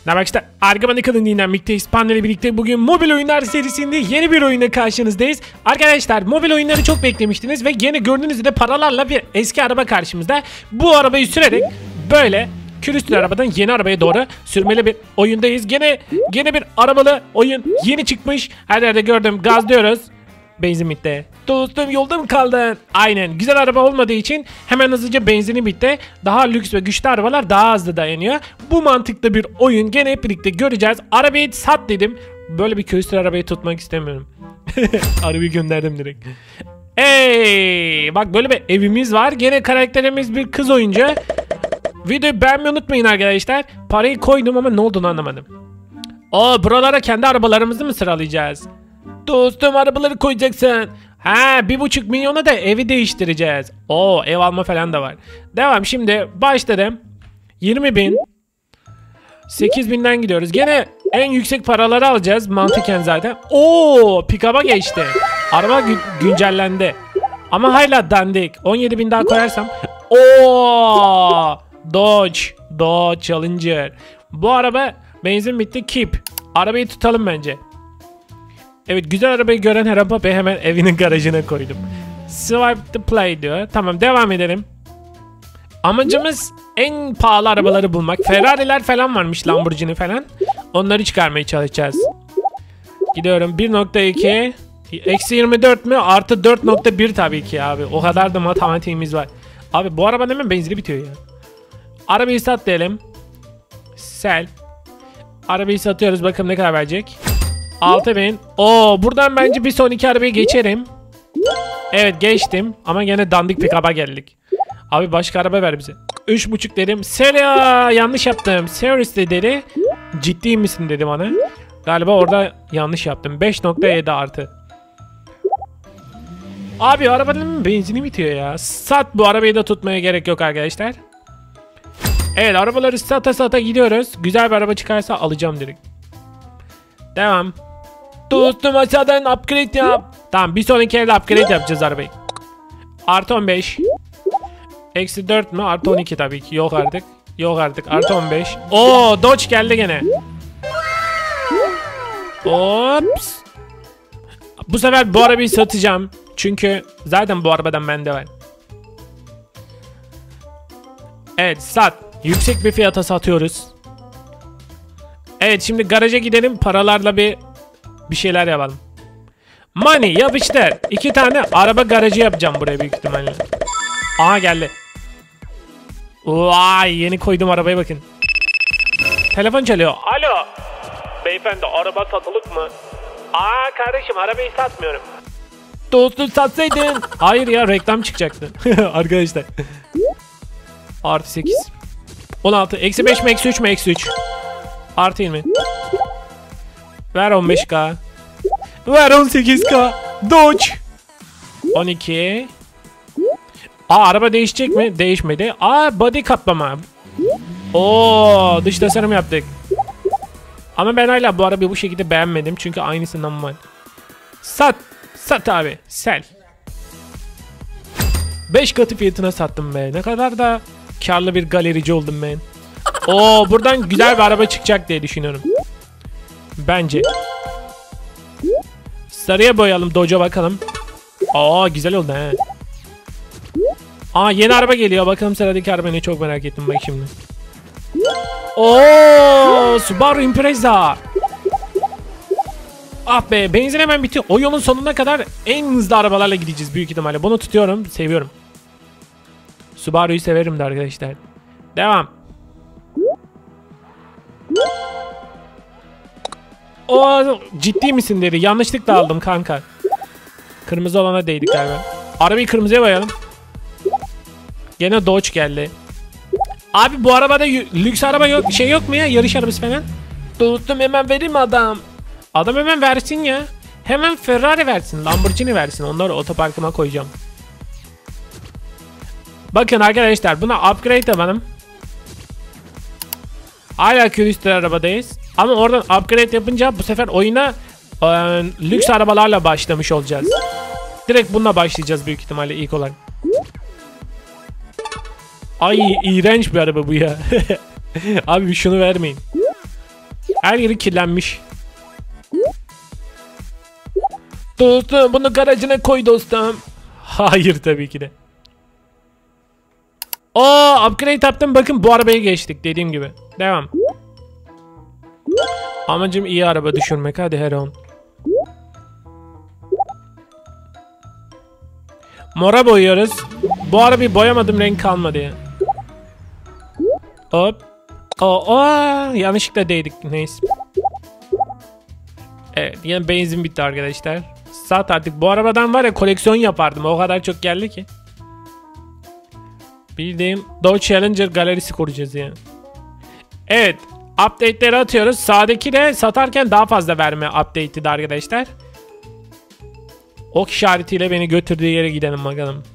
Ne bak işte Arkaban'ı kadın dinlenmekteyiz. Panda ile birlikte bugün mobil oyunlar serisinde yeni bir oyuna karşınızdayız. Arkadaşlar mobil oyunları çok beklemiştiniz ve yeni gördüğünüz gibi paralarla bir eski araba karşımızda. Bu arabayı sürerek böyle külüstür arabadan yeni arabaya doğru sürmeli bir oyundayız. Gene bir arabalı oyun yeni çıkmış. Her yerde gördüm, gazlıyoruz. Benzin bitti. Dostum yolda mı kaldın? Aynen. Güzel araba olmadığı için hemen hızlıca benzini bitti. Daha lüks ve güçlü arabalar daha hızlı dayanıyor. Bu mantıklı bir oyun. Gene hep birlikte göreceğiz. Arabayı sat dedim. Böyle bir külüstür arabayı tutmak istemiyorum. Arabayı gönderdim direkt. Hey, bak böyle bir evimiz var. Gene karakterimiz bir kız oyuncu. Videoyu beğenmeyi unutmayın arkadaşlar. Parayı koydum ama ne olduğunu anlamadım. Buralara kendi arabalarımızı mı sıralayacağız? Dostum arabaları koyacaksın. Ha, 1,5 milyona da evi değiştireceğiz. Ev alma falan da var. Devam, şimdi başladım. 20.000 8.000'den gidiyoruz. Gene en yüksek paraları alacağız mantıken zaten. Pick-up'a geçti. Araba güncellendi. Ama hala dandik. 17.000 daha koyarsam. Dodge Challenger. Bu araba benzin bitti. Keep. Arabayı tutalım bence. Evet, güzel arabayı gören her araba hemen evinin garajına koydum. Swipe the play diyor. Tamam, devam edelim. Amacımız en pahalı arabaları bulmak. Ferrari'ler falan varmış, Lamborghini falan. Onları çıkarmaya çalışacağız. Gidiyorum. 1.2 eksi 24 mü? Artı 4.1 tabii ki abi. O kadar da matematiğimiz var. Abi bu arabanın hemen benzini bitiyor ya. Arabayı sat diyelim. Sell. Arabayı satıyoruz. Bakalım ne kadar verecek. 6.000. Buradan bence bir sonraki arabaya geçerim. Evet, geçtim. Ama gene dandik pick-up'a geldik. Abi başka araba ver bize. 3.5 dedim. Seria, yanlış yaptım. Serious dedi. Ciddi misin dedi bana. Galiba orada yanlış yaptım. 5.7 artı. Abi arabanın benzini bitiyor ya. Sat, bu arabayı da tutmaya gerek yok arkadaşlar. Evet, arabaları sata gidiyoruz. Güzel bir araba çıkarsa alacağım direkt. Devam. Dostum aşağıdan upgrade yap. Tamam, bir sonraki evde upgrade yapacağız arabayı. Artı 15. Eksi 4 mü? Artı 12 tabii ki. Yok artık. Artı 15. Dodge geldi gene. Ops. Bu sefer bu arabayı satacağım. Çünkü zaten bu arabadan bende var. Evet, sat. Yüksek bir fiyata satıyoruz. Evet, şimdi garaja gidelim, paralarla bir şeyler yapalım. Money yapıştır. 2 tane araba garajı yapacağım buraya büyük ihtimalle. Aha geldi. Vay, yeni koydum arabaya bakın. Telefon çalıyor. Alo. Beyefendi, araba satılık mı? Kardeşim, arabayı satmıyorum. Dostum satsaydın. Hayır ya, reklam çıkacaktı. Arkadaşlar. Artı 8. 16. Eksi 5 mi? Eksi 3 mü? Eksi 3. Artı 20. Ver 15k. Ver 18k. Dodge. 12. Araba değişecek mi? Değişmedi. Body kaplama. Dış tasarım yaptık. Ama ben hala bu arabayı bu şekilde beğenmedim. Çünkü aynısından var. Sat abi. Sell. 5 katı fiyatına sattım be. Ne kadar da karlı bir galerici oldum ben. Buradan güzel bir araba çıkacak diye düşünüyorum. Bence. Sarıya boyayalım, Dodge'a bakalım. Güzel oldu he. Yeni araba geliyor. Bakalım sıradaki araba ne, çok merak ettim bak şimdi. Subaru Impreza. Benzin hemen bitiyor. O yolun sonuna kadar en hızlı arabalarla gideceğiz büyük ihtimalle. Bunu tutuyorum, seviyorum. Subaru'yu severim de arkadaşlar. Devam. Ciddi misin dedi. Yanlışlıkla aldım kanka. Kırmızı olana değdik galiba. Arabayı kırmızıya boyayalım. Gene Dodge geldi. Abi bu arabada lüks araba yok, yok mu ya, yarış arabası falan? Dostum hemen vereyim adam. Adam hemen versin ya. Hemen Ferrari versin, Lamborghini versin. Onları otoparkıma koyacağım. Bakın arkadaşlar, buna upgrade yapalım. Hala külüstür arabadayız. Ama oradan upgrade yapınca bu sefer oyuna lüks arabalarla başlamış olacağız. Direkt bununla başlayacağız büyük ihtimalle ilk olarak. İğrenç bir araba bu ya. Abi şunu vermeyin. Her yeri kirlenmiş. Dostum bunu garajına koy dostum. Hayır tabii ki de. Upgrade yaptım, bakın bu arabayı geçtik dediğim gibi. Devam. Amacım iyi araba düşürmek, hadi her an. Mora boyuyoruz. Bu arabayı boyamadım, renk kalmadı ya. Hop. Yanlışlıkla değdik, neyse. Evet, yine benzin bitti arkadaşlar. Sat artık, bu arabadan var ya koleksiyon yapardım, o kadar çok geldi ki. Bildiğim Dodge Challenger galerisi kuracağız yani. Evet, update'leri atıyoruz. Sağdaki de satarken daha fazla verme update'iydi arkadaşlar. Ok işaretiyle beni götürdüğü yere gidelim bakalım.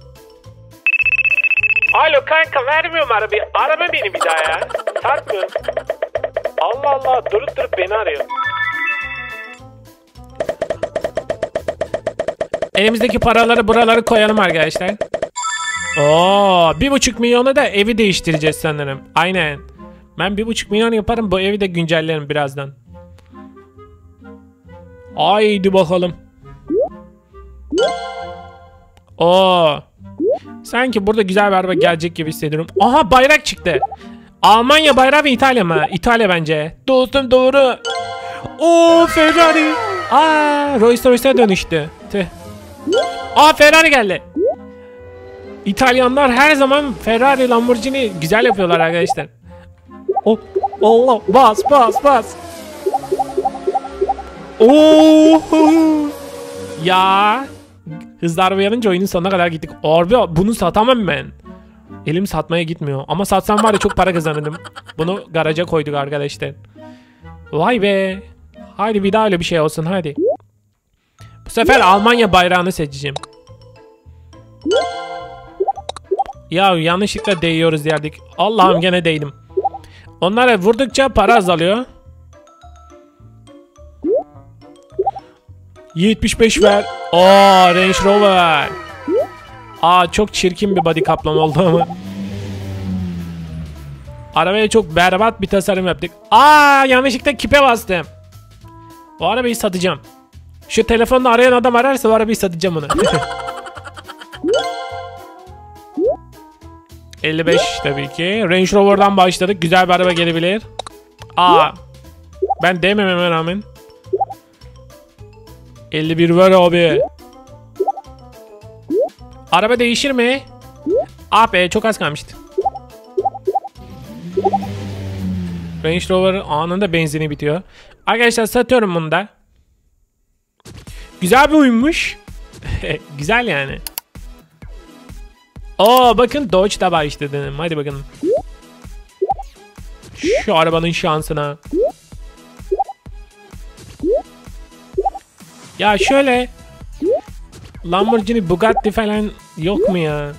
Alo kanka, vermiyorum arabayı. Arama beni bir daha ya. Satmıyorum. Allah Allah, durup beni arıyor. Elimizdeki paraları buraları koyalım arkadaşlar. 1,5 milyona da evi değiştireceğiz sanırım. Aynen. Ben 1,5 milyon yaparım, bu evi de güncellerim birazdan. Haydi bakalım. Sanki burada güzel bir araba gelecek gibi hissediyorum. Aha, bayrak çıktı. Almanya bayrağı ve İtalya mı? İtalya bence. Dostum doğru. Ferrari. Rolls Royce'a dönüştü. Tüh. Ferrari geldi. İtalyanlar her zaman Ferrari, Lamborghini güzel yapıyorlar arkadaşlar. Allah, bas. Ya. Hızlı araba yanınca oyunun sonuna kadar gittik. Abi bunu satamam ben. Elim satmaya gitmiyor. Ama satsam var ya çok para kazanırdım. Bunu garaja koyduk arkadaşlar. Vay be. Haydi bir daha öyle bir şey olsun hadi. Bu sefer Almanya bayrağını seçeceğim. Ya yanlışlıkla değiyoruz yerdik. Allah'ım gene değdim. Onlara vurdukça para azalıyor. 75 ver. Range Rover. Çok çirkin bir body kaplama oldu ama. Arabaya çok berbat bir tasarım yaptık. Yanlışlıkla kipe bastım. O arabayı satacağım. Şu telefonla arayan adam ararsa o arabayı satacağım ona. 55 tabii ki. Range Rover'dan başladık. Güzel bir araba gelebilir. Ben demememe rağmen 51 var abi. Araba değişir mi? Be, çok az kalmıştı. Range Rover anında benzini bitiyor. Arkadaşlar satıyorum bunu da. Güzel bir oyunmuş. Güzel yani. Bakın Dodge da başladı. Hadi bakalım. Şu arabanın şansına. Ya şöyle Lamborghini, Bugatti falan yok mu ya?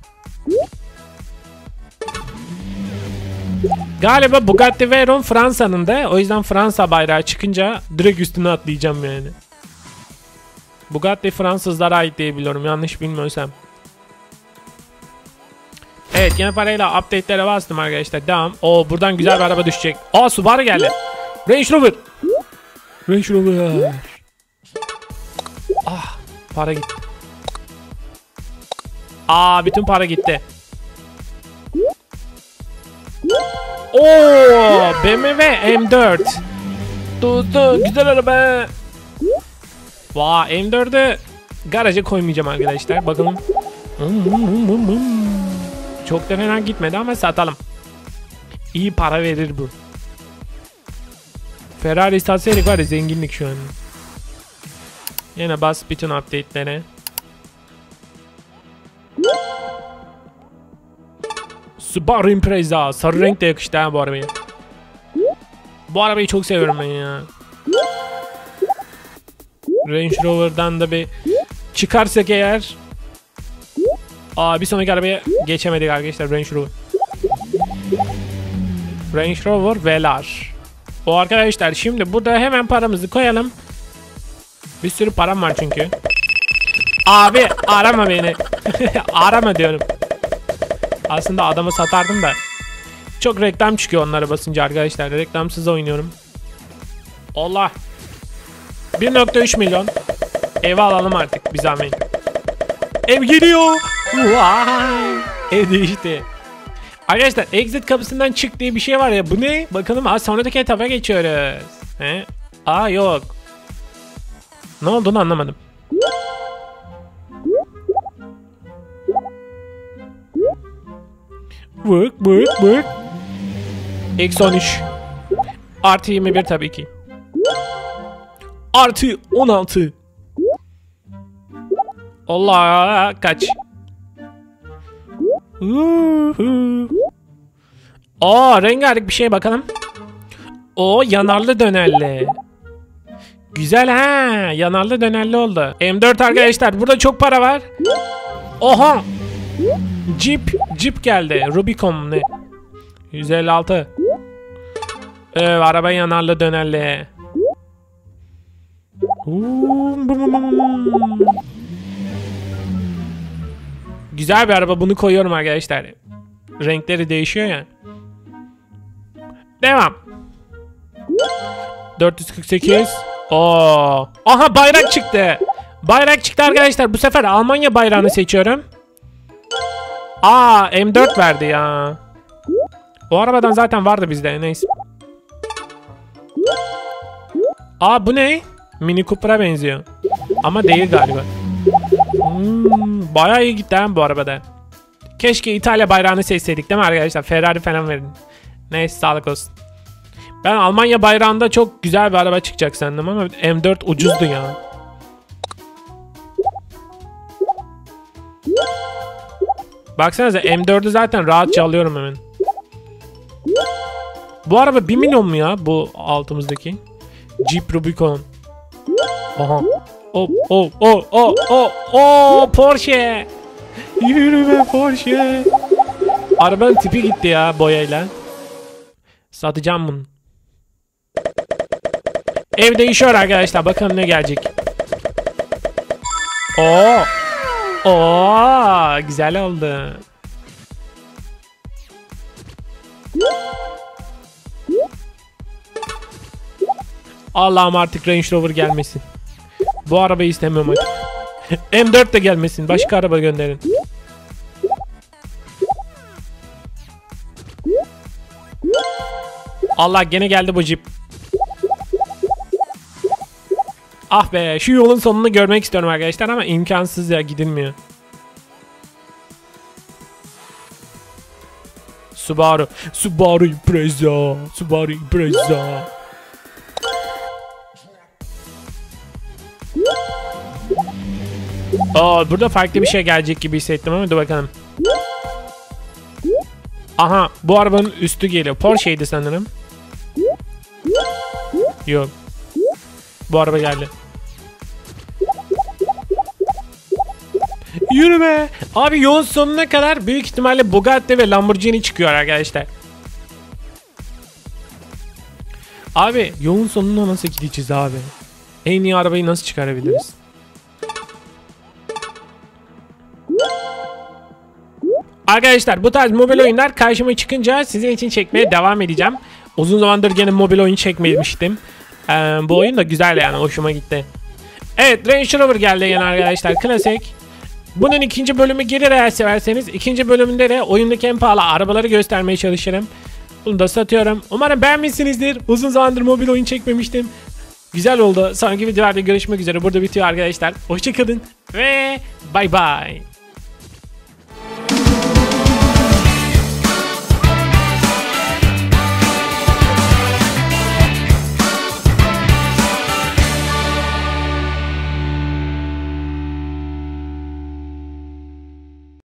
Galiba Bugatti Veyron Fransa'nın da, o yüzden Fransa bayrağı çıkınca direkt üstüne atlayacağım yani. Bugatti Fransızlara ait diye biliyorum, yanlış bilmiyorsam. Evet, yine parayla update'lere bastım arkadaşlar. Devam. Buradan güzel bir araba düşecek. Subaru geldi. Range Rover. Range Rover. Para gitti. Bütün para gitti. BMW M4. Güzel araba. M4'ü garaja koymayacağım arkadaşlar. Bakalım. Çok da fena gitmedi ama satalım. İyi para verir bu. Ferrari satsaydık var ya, zenginlik şu an. Yine bas bütün update'lere. Subaru Impreza. Sarı renk de yakıştı ha bu arabaya. Bu arabayı çok seviyorum ben ya. Range Rover'dan da bir çıkarsak eğer. Bir sonraki arabaya geçemedik arkadaşlar. Range Rover. Range Rover Velar. Arkadaşlar şimdi burada hemen paramızı koyalım. Bir sürü param var çünkü. Abi arama beni. Arama diyorum. Aslında adamı satardım da. Çok reklam çıkıyor onlara basınca arkadaşlar. Reklamsız oynuyorum. Allah. 1.3 milyon. Evi alalım artık bir zahmet. Ev geliyor. Vay. Ev değişti. Arkadaşlar exit kapısından çık diye bir şey var ya. Bu ne? Bakalım. Sonraki etapa geçiyoruz. He? Yok. Ne olduğunu anlamadım. Vık. Eksi 13. Artı 21 tabii ki. Artı 16. Allah, kaç. Rengarenk bir şey bakalım. Yanarlı dönerli. Güzel ha. Yanarlı dönerli oldu. M4 arkadaşlar. Burada çok para var. Oha. Jeep geldi. Rubicon ne? 156. Araba yanarlı dönerli. Güzel bir araba. Bunu koyuyorum arkadaşlar. Renkleri değişiyor ya. Devam. 448. Aha, bayrak çıktı. Bayrak çıktı arkadaşlar. Bu sefer Almanya bayrağını seçiyorum. M4 verdi ya. O arabadan zaten vardı bizde. Neyse. Bu ne? Mini Cooper'a benziyor. Ama değil galiba. Bayağı iyi gitti bu arabada. Keşke İtalya bayrağını seçseydik değil mi arkadaşlar? Ferrari falan verin. Neyse, sağlık olsun. Ben Almanya bayrağında çok güzel bir araba çıkacak sandım ama M4 ucuzdu ya. Baksanıza, M4'ü zaten rahatça alıyorum hemen. Bu araba 1 milyon mu ya, bu altımızdaki? Jeep Rubicon. Aha. Porsche. Yürü be Porsche. Arabanın tipi gitti ya boyayla. Satacağım bunu. Ev değişiyor arkadaşlar. Bakalım ne gelecek. Güzel oldu. Allah'ım artık Range Rover gelmesin. Bu arabayı istemiyorum artık. M4 de gelmesin. Başka araba gönderin. Allah, gene geldi bu Jeep. Ah be, şu yolun sonunu görmek istiyorum arkadaşlar ama imkansız ya, gidilmiyor. Subaru Impreza. Burada farklı bir şey gelecek gibi hissettim ama dur bakalım. Aha, bu arabanın üstü geliyor. Porsche'ydi sanırım. Yok. Bu araba geldi. Yürü be. Abi, yolun sonuna kadar büyük ihtimalle Bugatti ve Lamborghini çıkıyor arkadaşlar. Abi, yolun sonuna nasıl gideceğiz abi? En iyi arabayı nasıl çıkarabiliriz? Arkadaşlar, bu tarz mobil oyunlar karşıma çıkınca sizin için çekmeye devam edeceğim. Uzun zamandır gene mobil oyun çekmemiştim. Bu oyun da güzel yani, hoşuma gitti. Evet, Range Rover geldi yine arkadaşlar, klasik. Bunun ikinci bölümü gelir eğer severseniz. İkinci bölümünde de oyundaki en pahalı arabaları göstermeye çalışırım. Bunu da satıyorum. Umarım beğenmişsinizdir. Uzun zamandır mobil oyun çekmemiştim. Güzel oldu. Sonraki videolarda görüşmek üzere. Burada bitiyor arkadaşlar. Hoşçakalın ve bay bay.